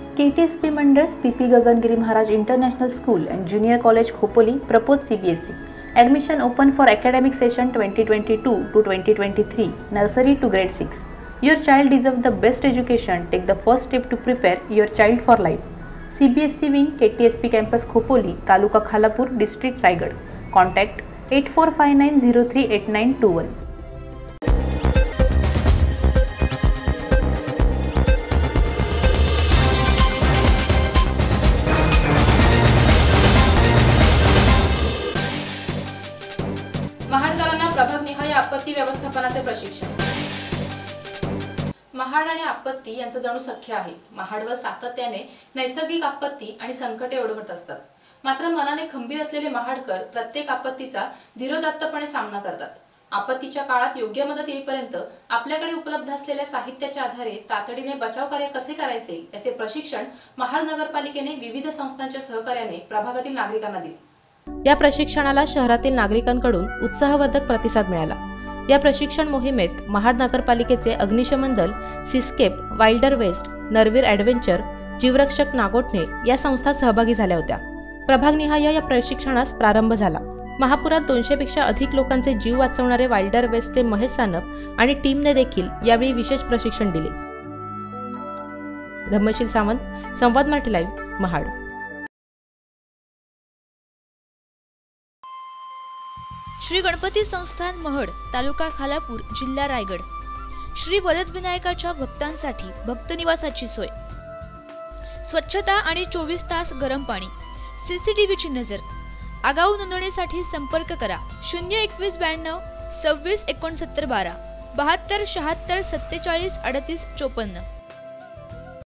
KTSP Mandals PP Gagangiri Maharaj International School and Junior College Khopoli proposed CBSE. Admission open for academic session 2022 to 2023, nursery to grade 6. Your child deserves the best education. Take the first step to prepare your child for life. CBSE wing KTSP campus Khopoli, Taluka Khalapur, District Raigad. Contact 8459038921. महाडकरांना प्रभागनिहाय आपत्ती व्यवस्थापनाचे प्रशिक्षण। महाड आणि आपत्ती यांचं जणू सख्य आहे। महाडवर सातत्याने नैसर्गिक आपत्ती आणि संकटे ओढवत असतात। मात्र मनाने खंबीर असलेले महाडकर प्रत्येक आपत्तीचा धीरोदात्तपणे सामना करतात। आपत्तीच्या काळात योग्य मदत येईपर्यंत आपल्याकडे उपलब्ध असलेल्या साहित्याच्या आधारे तातडीने बचाव कार्य कसे करायचे याचे प्रशिक्षण महाड नगरपालिकेने विविध संस्थांच्या सहकार्याने प्रभागातील नागरिकांना दिले। या प्रशिक्षणाला शहरातील नागरिकांकडून उत्साहवर्धक प्रतिसाद मिळाला। या प्रशिक्षण मोहिमेत महाड नगरपालिकेचे अग्निशमन दल, सिस्केप, वाइल्डर वेस्ट, नरवीर ॲडव्हेंचर, जीवरक्षक नागोठणे या संस्था सहभागी झाल्या होत्या। प्रभागनिहाय या प्रशिक्षणास प्रारंभ झाला। महापुरात 200 पेक्षा अधिक लोकांचे जीव वाचवणारे वाइल्डर वेस्टचे महेश सानप आणि टीमने देखील यावेळी विशेष प्रशिक्षण दिले। धम्मशील सावंत, संवाद मराठी लाईव्ह, महाड। श्री गणपती संस्थान महड, तालुका खालापूर, जिल्हा रायगड। श्री वरदविनायकाच्या भक्तांसाठी भक्त निवासाची सोय, स्वच्छता आणि 24 तास गरम पाणी, CCTVची नजर। आगाऊ नोंदणीसाठी संपर्क करा 021 92 26 69 12 72 76 47 38 54।